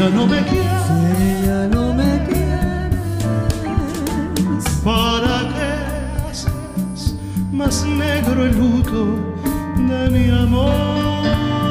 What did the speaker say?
ella no me quiere, si ella no me quieres, ¿para qué haces más negro el luto de mi amor?